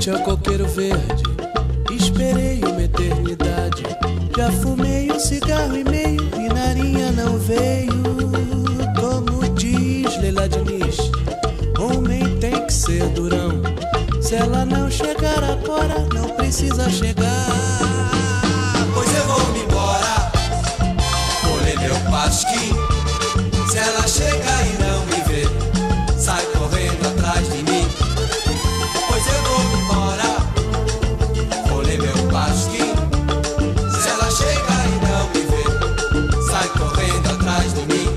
frente ao coqueiro verde, esperei uma eternidade. Já fumei um cigarro e meio e narinha não veio. Como diz Leila Diniz, homem tem que ser durão. Se ela não chegar agora, não precisa chegar. Pois eu vou-me embora, vou ler meu pasquim. Se ela chega e não me vê, sai correndo atrás de mim. Pois eu vou-me embora, vou ler meu pasquim. Se ela chega e não me vê, sai correndo atrás de mim.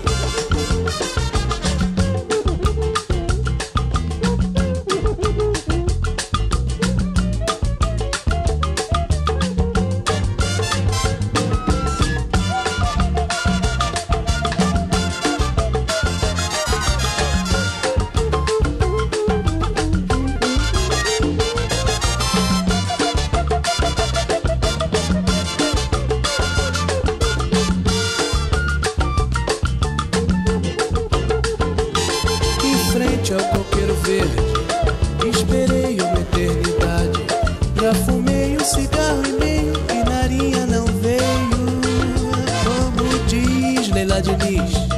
Frente ao coqueiro verde, esperei uma eternidade. Já fumei um cigarro e meio e narinha não veio. Como diz Leila Diniz,